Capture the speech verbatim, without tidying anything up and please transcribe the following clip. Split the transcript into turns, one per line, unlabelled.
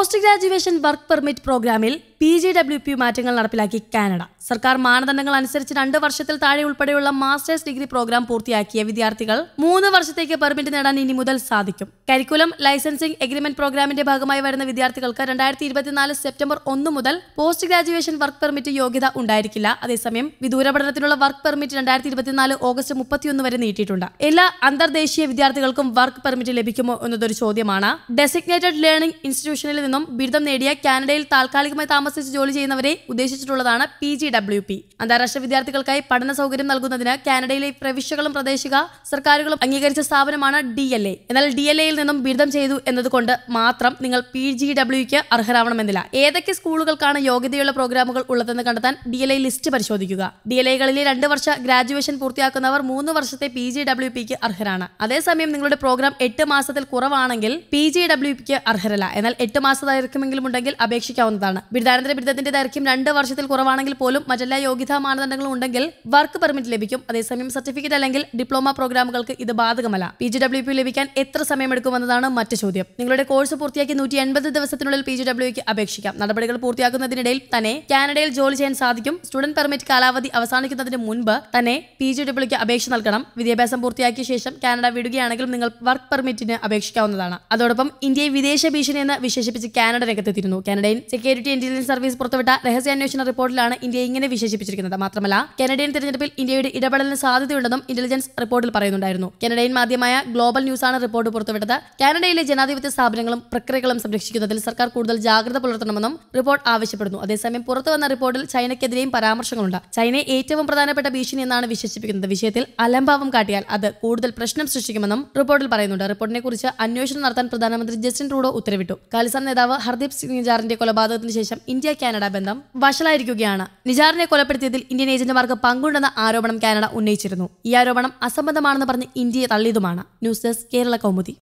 Post graduation work permit പ്രോഗ്രാമിൽ P G W P മാറ്റങ്ങൾ നടപ്പിലാക്കി കാനഡ. സർക്കാർ മാനദണ്ഡങ്ങൾ അനുസരിച്ച് രണ്ട് വർഷത്തിൽ താഴെ ഉൾപ്പെടെയുള്ള മാസ്റ്റേഴ്സ് ഡിഗ്രി പ്രോഗ്രാം പൂർത്തിയാക്കിയ വിദ്യാർത്ഥികൾ മൂന്ന് വർഷത്തേക്ക് പെർമിറ്റ് നേടാൻ ഇനി മുതൽ സാധിക്കും. കരിക്കുലം ലൈസൻസിംഗ് എഗ്രിമെന്റ് പ്രോഗ്രാമിന്റെ ഭാഗമായി വരുന്ന വിദ്യാർത്ഥികൾക്ക് രണ്ടായിരത്തി ഇരുപത്തിനാല് സെപ്റ്റംബർ ഒന്ന് മുതൽ പോസ്റ്റ് ഗ്രാജുവേഷൻ വർക്ക് പെർമിറ്റ് യോഗ്യത ഉണ്ടായിരിക്കില്ല. അതേസമയം വിദൂര പഠനത്തിനുള്ള വർക്ക് പെർമിറ്റ് രണ്ടായിരത്തി ഇരുപത്തിനാല് ഓഗസ്റ്റ് മുപ്പത്തിയൊന്ന് വരെ നീട്ടിയിട്ടുണ്ട്. എല്ലാ അന്തർദേശീയ വിദ്യാർത്ഥികൾക്കും വർക്ക് പെർമിറ്റ് ലഭിക്കുമോ എന്നതൊരു ചോദ്യമാണ്. ഡെസിഗ്നേറ്റഡ് ലേണിംഗ് ഇൻസ്റ്റിറ്റ്യൂഷനിൽ നിന്നും ബിരുദം നേടിയ കാനഡയിൽ താൽക്കാലികമായി താമസിച്ച് ജോലി ചെയ്യുന്നവരെ ഉദ്ദേശിച്ചിട്ടുള്ളതാണ് പി ജി ഡബ്ല്യു പി. അന്താരാഷ്ട്ര വിദ്യാർത്ഥികൾക്കായി പഠന സൗകര്യം നൽകുന്നതിന് കാനഡയിലെ പ്രവിശ്യകളും പ്രാദേശിക സർക്കാരുകളും അംഗീകരിച്ച സ്ഥാപനമാണ് ഡി എൽ എ. എന്നാൽ ഡി എൽ എയിൽ നിന്നും ബിരുദം ചെയ്തു എന്നതുകൊണ്ട് മാത്രം നിങ്ങൾ പി ജി ഡബ്ല്യുക്ക് അർഹരാവണമെന്നില്ല. ഏതൊക്കെ സ്കൂളുകൾക്കാണ് യോഗ്യതയുള്ള പ്രോഗ്രാമുകൾ ഉള്ളതെന്ന് കണ്ടെത്താൻ ഡി എൽ എ ലിസ്റ്റ് പരിശോധിക്കുക. ഡി എൽ എകളിലെ രണ്ട് വർഷ ഗ്രാജുവേഷൻ പൂർത്തിയാക്കുന്നവർ മൂന്ന് വർഷത്തെ പി ജി ഡബ്ല്യു പിക്ക് അർഹരാണ്. അതേസമയം നിങ്ങളുടെ പ്രോഗ്രാം എട്ട് മാസത്തിൽ കുറവാണെങ്കിൽ പി ജി ഡബ്ല്യു പിക്ക് അർഹരല്ല. എന്നാൽ എട്ട് മാസ ദൈർഘ്യമെങ്കിലും ഉണ്ടെങ്കിൽ അപേക്ഷിക്കാവുന്നതാണ്. ബിരുദാനന്തര ബിരുദത്തിന്റെ ദൈർഘ്യം രണ്ട് വർഷത്തിൽ കുറവാണെങ്കിൽ പോലും മറ്റെല്ലാ യോഗ്യതാ മാനദണ്ഡങ്ങളും ഉണ്ടെങ്കിൽ വർക്ക് പെർമിറ്റ് ലഭിക്കും. അതേസമയം സർട്ടിഫിക്കറ്റ് അല്ലെങ്കിൽ ഡിപ്ലോമ പ്രോഗ്രാമുകൾക്ക് ഇത് ബാധകമല്ല. പി ജി ഡബ്ല്യു പി ലഭിക്കാൻ എത്ര സമയമെടുക്കുമെന്നതാണ് മറ്റു ചോദ്യം. നിങ്ങളുടെ കോഴ്സ് പൂർത്തിയാക്കി നൂറ്റി എൺപത് ദിവസത്തിനുള്ളിൽ പി ജി ഡബ്ല്യുക്ക് അപേക്ഷിക്കാം. നടപടികൾ പൂർത്തിയാക്കുന്നതിനിടയിൽ തന്നെ കാനഡയിൽ ജോലി ചെയ്യാൻ സാധിക്കും. സ്റ്റുഡന്റ് പെർമിറ്റ് കാലാവധി അവസാനിക്കുന്നതിന് മുൻപ് തന്നെ പി ജി ഡബ്ല്യുക്ക് അപേക്ഷ നൽകണം. വിദ്യാഭ്യാസം പൂർത്തിയാക്കിയ ശേഷം കാനഡ വിടുകയാണെങ്കിലും നിങ്ങൾ വർക്ക് പെർമിറ്റിന് അപേക്ഷിക്കാവുന്നതാണ്. അതോടൊപ്പം ഇന്ത്യയെ വിദേശ ഭീഷണി എന്ന് വിശേഷിപ്പിച്ച് കാനഡ രംഗത്തെത്തിയിരുന്നു. കാനഡയിൽ സെക്യൂരിറ്റി ഇന്റലിജൻസ് സർവീസ് പുറത്തുവിട്ട രഹസ്യാന്വേഷണ റിപ്പോർട്ടിലാണ് ഇന്ത്യയെ ഇങ്ങനെ വിശേഷിപ്പിച്ചിരിക്കുന്നത്. മാത്രമല്ല കാനഡിയൻ തെരഞ്ഞെടുപ്പിൽ ഇന്ത്യയുടെ ഇടപെടലിന് സാധ്യതയുണ്ടെന്നും ഇന്റലിജൻസ് റിപ്പോർട്ടിൽ പറയുന്നുണ്ടായിരുന്നു. കാനഡിയൻ മാധ്യമമായ ഗ്ലോബൽ ന്യൂസാണ് റിപ്പോർട്ട് പുറത്തുവിട്ടത്. കാനഡയിലെ ജനാധിപത്യ സ്ഥാപനങ്ങളും പ്രക്രിയകളും സംരക്ഷിക്കുന്നതിൽ സർക്കാർ കൂടുതൽ ജാഗ്രത പുലർത്തണമെന്നും റിപ്പോർട്ട് ആവശ്യപ്പെടുന്നു. അതേസമയം പുറത്തുവന്ന റിപ്പോർട്ടിൽ ചൈനയ്ക്കെതിരെയും പരാമർശങ്ങളുണ്ട്. ചൈനയെ ഏറ്റവും പ്രധാനപ്പെട്ട ഭീഷണി എന്നാണ് വിശേഷിപ്പിക്കുന്നത്. വിഷയത്തിൽ അലംഭാവം കാട്ടിയാൽ അത് കൂടുതൽ പ്രശ്നം സൃഷ്ടിക്കുമെന്നും റിപ്പോർട്ടിൽ പറയുന്നുണ്ട്. റിപ്പോർട്ടിനെ കുറിച്ച് അന്വേഷണം നടത്താൻ പ്രധാനമന്ത്രി ജസ്റ്റിൻ ട്രൂഡോ ഉത്തരവിട്ടു. ഖാലിസ്ഥാൻ നേതാവ് ഹർദീപ് സിംഗ് നിജാറിന്റെ കൊലപാതകത്തിന് ശേഷം ഇന്ത്യ കാനഡ ബന്ധം വഷളായിരിക്കുകയാണ്. നിജാറിനെ കൊലപ്പെടുത്തിയതിൽ ഇന്ത്യൻ ഏജന്റുമാർക്ക് പങ്കുണ്ടെന്ന ആരോപണം കാനഡ ഉന്നയിച്ചിരുന്നു. ഈ ആരോപണം അസംബന്ധമാണെന്ന് പറഞ്ഞ് ഇന്ത്യയെ തള്ളിയതുമാണ്. News desk Kerala Kaumudi.